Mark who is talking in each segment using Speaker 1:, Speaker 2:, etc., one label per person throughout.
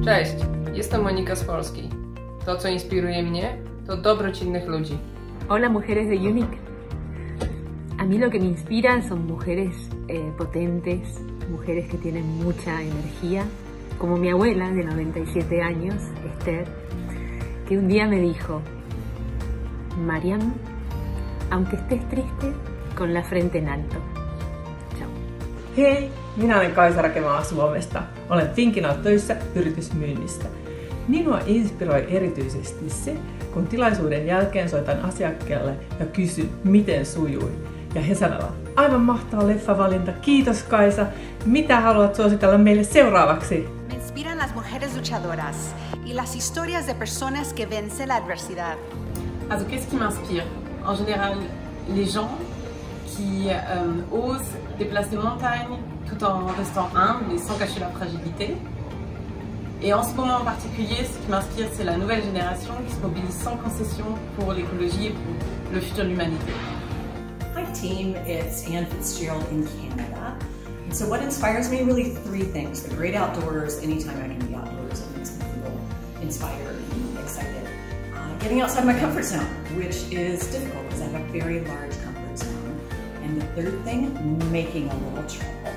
Speaker 1: Cześć, jestem Monika z Polski. To, co inspiruje mnie, to dobroć innych ludzi.
Speaker 2: Hola, mujeres de UNIC. A mí lo que me inspira son mujeres potentes, mujeres que tienen mucha energía, como mi abuela de 97 años, Esther, que un día me dijo: Mariam, aunque estés triste, con la frente en alto. Chao.
Speaker 3: Hei, minä olen Kaisa Rakemaa Suomesta. Olen Finkina töissä yritysmyynnistä. Minua inspiroi erityisesti se, kun tilaisuuden jälkeen soitan asiakkaalle ja kysyn, miten sujui. Ja he sanovat: aivan mahtava leffavalinta, kiitos Kaisa. Mitä haluat suositella meille seuraavaksi?
Speaker 4: Me inspiran las mujeres luchadoras y las historias de personas que vencen la adversidad.
Speaker 5: Also, qu'est-ce qui m'inspire? En général, les gens qui osent déplacer montagne tout en restant humbles et sans cacher leur fragilité. Et en ce moment en particulier, ce qui m'inspire, c'est la nouvelle génération qui se mobilise sans concession pour l'écologie et pour le futur de l'humanité.
Speaker 6: Hi team, it's Anne Fitzgerald in Canada. And so what inspires me? Really three things. The great outdoors, anytime I can be outdoors, it makes me feel inspired and excited. Getting outside my comfort zone, which is difficult because I have a very large comfort zone. And the third thing, making a little trouble.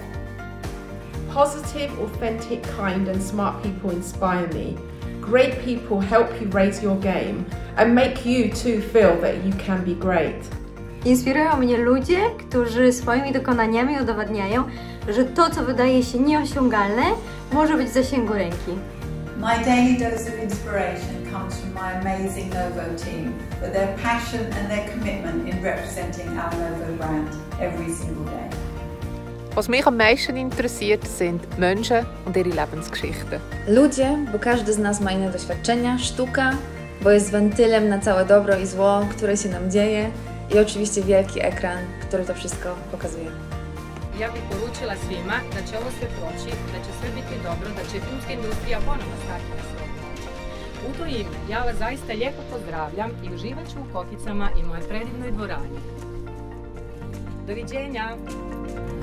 Speaker 7: Positive, authentic, kind and smart people inspire me. Great people help you raise your game and make you too feel that you can be great.
Speaker 8: Inspirują mnie ludzie, którzy swoimi dokonaniami udowadniają, że to, co wydaje się nieosiągalne, może być w zasięgu ręki.
Speaker 9: My daily dose of inspiration comes from my amazing Novo team, with their passion and their commitment in representing our Novo brand every single day.
Speaker 10: Was mich am meisten interessiert, sind Menschen und ihre Lebensgeschichten.
Speaker 11: Ludzie, bo każdy z nas ma inne doświadczenia, sztuka, bo jest wentylem na całe dobro i zło, które się nam dzieje, i oczywiście wielki ekran, który to wszystko pokazuje.
Speaker 12: Ja bih poručila svima da će ovo sve proći, da će sve biti dobro, da će filmska industrija ponovno stati na svoje noge. U to ime, ja vas zaista lijepo pozdravljam i uživat ću u kokicama i moje predivnoj dvorani. Doviđenja!